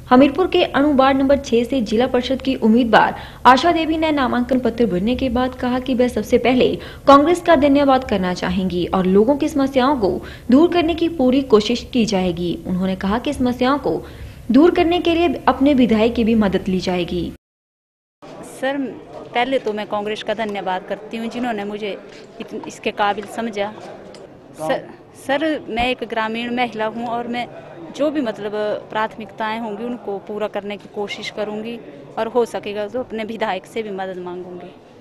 हमीरपुर के अणु ward number 6 से जिला परिषद की उम्मीदवार आशा देवी ने नामांकन पत्र भरने के बाद कहा कि वह सबसे पहले कांग्रेस का धन्यवाद करना चाहेंगी और लोगों की समस्याओं को दूर करने की पूरी कोशिश की जाएगी। उन्होंने कहा कि समस्याओं को दूर करने के लिए अपने विधायक की भी मदद ली जाएगी। सर, पहले तो मैं कांग्रेस का धन्यवाद करती हूँ जिन्होंने मुझे इसके काबिल समझा। सर, मैं एक ग्रामीण महिला हूँ और मैं जो भी प्राथमिकताएं होंगी उनको पूरा करने की कोशिश करूँगी और हो सकेगा तो अपने विधायक से भी मदद मांगूंगी।